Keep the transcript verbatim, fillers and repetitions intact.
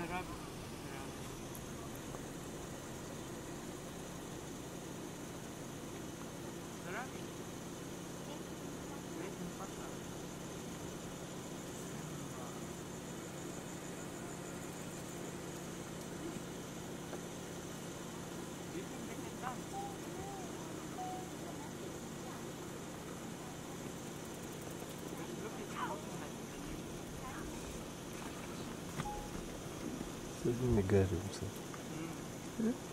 a rabbit. The rabbit. Wait in Pasha. Do you think they can dance? Look at how Sijui ni gari msa. mm.